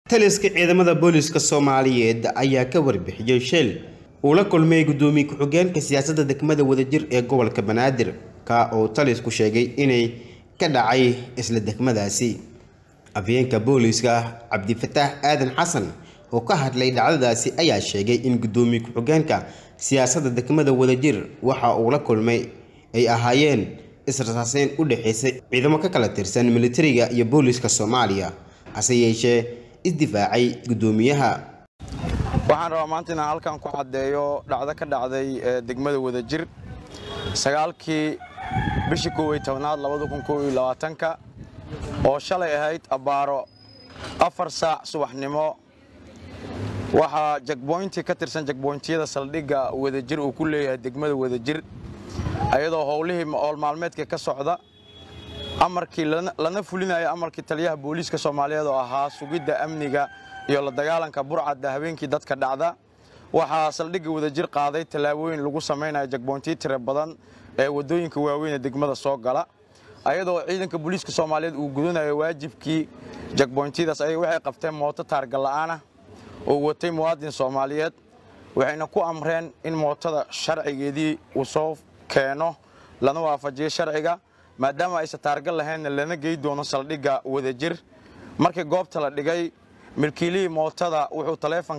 taliska ciidamada booliska Soomaaliyeed ayaa ka warbixiyay shil uu la kulmay gudoomiye ku-xigeenka siyaasadda degmada Wadajir ee gobolka Banaadir ka oo talisku sheegay inay ka dhacay isla degmadaasi. Afhayeenka booliska Cabdifataax Aadan Xasan oo ka hadlay dhacdadaasi ayaa sheegay in gudoomiye ku-xigeenka siyaasadda degmada Wadajir waxa uu la kulmay ay ahaayeen israasayn u dhaxaysay ciidamo ka kala tirsan militariga iyo booliska Soomaaliya ase yeeshee isdifaacay gudoomiyaha. waxaan rabaa maanta inaan halkan ku cadeeyo dhacdo ka dhacday degmada Wadajir 9kii bishii 11aad 2021 oo shalay ahayd abaaro 4 saac subaxnimo waxa checkpointi ka tirsan checkpointiyada saldhigga Wadajir uu ku leeyahay degmada Wadajir ayadoo howlihii maalmeedka ka socda amarkii lana fulinayo amarkii taliyaha booliska Soomaaliyeed oo ahaa sugidda amniga iyo la dagaalanka burcadda habeenkii dadka dhacda waxa saldhigga Wadajir qaaday talaabooyin lagu sameeyo checkpointi tiro badan ee wadooyinka waaweyn ee degmada soo gala ayadoo ciidanka booliska Soomaaliyeed uu gudanayo waajibkii checkpointidaas ay waxay qabteen mooto taarga la'aan ah oo watay muwaadin Soomaaliyeed waxayna ku amreen in mootada sharcigeedii uu soo keeno lana waafajiyo sharciga maadaama ay taarga lahayn lana geey doono saldhigga Wadajir markii goobta la dhigay milkiilihii mootada wuxuu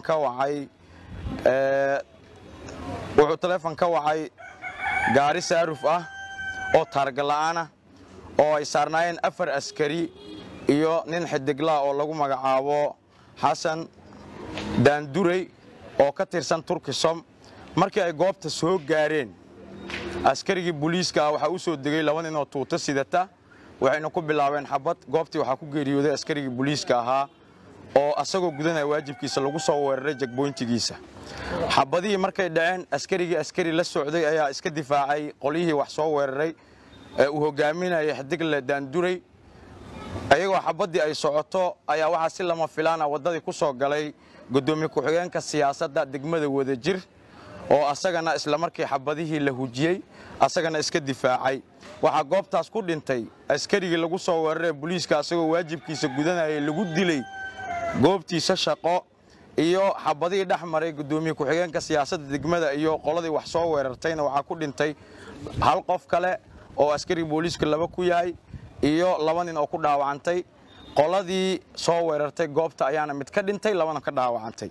telefoon ka wacay gaari saaruf ah oo taarga la'aan ah oo ay saarnaayeen 4 askari iyo nin xidigla oo lagu magacaabo Xasan Daanduray oo ka tirsan Turkisom markii ay goobta soo gaareen askarigii booliska waxa uu soo degay 2 nin oo tuuta sidata waxayna ku bilaabeen xabad goobtii waxa ku geeriyooday askarigii booliska ahaa oo asagoo gudanaya waajibkiisa lagu soo weeraray checkpointigiisa xabadii markay dhaceen askari la socday ayaa iska difaacay qolihii wax soo weeraray uu hogaaminayay xidigle Daanduray ayagoo xabadii ay socoto ayaa waxa si lama filaan ah wadadii ku soo galay gudoomiye ku-xigeenka siyaasadda degmada Wadajir oo asagana isla markii xabadihii la hujiyay asagana iska difaacay waxa goobtaas ku dhintay askarigii lagu soo weeraray booliska asagoo waajibkiisa gudanayay lagu dilay goobtiisa shaqo iyo xabadii dhaxmaray gudoomiye ku-xigeenka siyaasadda degmada iyo qoladii wax soo weerartayna waxa ku dhintay hal qof kale oo askari booliska laba ku yahay iyo 2 nin oo ku dhaawacantay qoladii soo weerartay goobta ayaana mid ka dhintay 2na ka dhaawacantay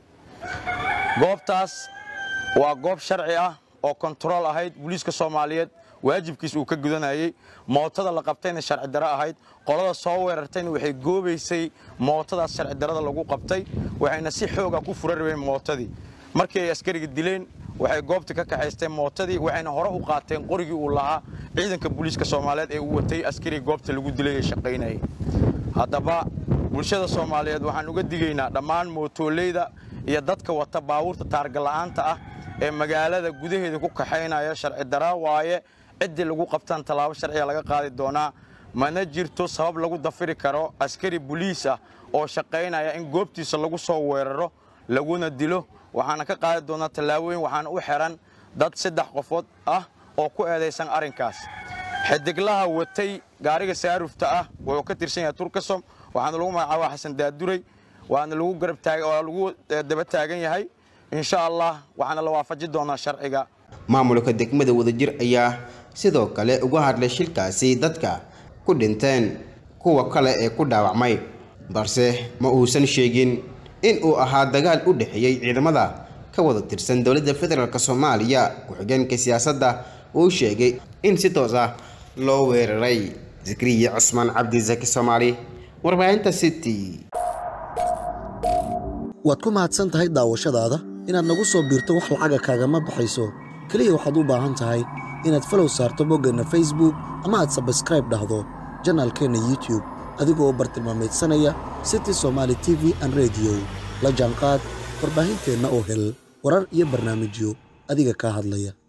goobtaas waa goob sharci ah oo control ahayd booliska Soomaaliyeed waajibkiisa uu ka gudanayay mootada la qabtayna sharci daro ahayd qolada soo weerartayna waxay goobaysay mootada sharci darada lagu qabtay waxayna si xoog ah ku furareen mootadii markii ay askariga dileen waxay goobta ka kaxaysteen mootadii waxayna hore u qaateen qorigii uu lahaa ciidanka booliska Soomaaliyeed ee uu watay askariga goobta lagu dilay ee shaqeynayay haddaba bulshada Soomaaliyeed waxaan uga digaynaa dhammaan mootoleyda iyo dadka wata baabuurta taarga la'aanta ah ee magaalada gudaheeda ku kaxeynaya sharci daro waaye cidii lagu qabtaan talaabo sharci laga qaadi doona mana jirto sabab lagu dafiri karo askari booliis ah oo shaqeynaya in goobtiisa lagu soo weeraro laguna dilo waxaana ka qaadi doona talaabooyin waxaan u xiran dad 3 qofood ah oo ku eedeysan arinkaas xidiglaha watay gaariga saarufta ah wuxuu ka tirsan yahay Turkisom waxaana lagu magacaabaa Xasan Daanduray waana lagu garab taagay oo lagu daba taagan yahay insha Allah waxaana la waafaji doonaa sharciga maamulka degmada Wadajir ayaa sidoo kale uga hadlay shilkaasi dadka ku dhinteen kuwa kale ee ku dhaawacmay balse ma uusan sheegin in uu ahaa dagaal u dhaxeeyay ciidamada ka wada tirsan dawladda federaalka Soomaaliya ku-xigeenka siyaasadda uu sheegay in si toos ah loo weeraray Zakariya Cusmaan Cabdi Zaki Soomaali warbaahinta City waad ku mahadsan tahay daawashadaada inaad nagu soo biirto wax lacag kaaga ma baxayso kaliya waxaad u baahan tahay inaad follow saarto boggana Facebook ama aad subscribe dhahdo channelkeena YouTube adigoo bartilmaameedsanaya City Somali TV and Radio la jaanqaad warbaahinteena oo hel warar iyo barnaamijyo adiga ka hadlaya.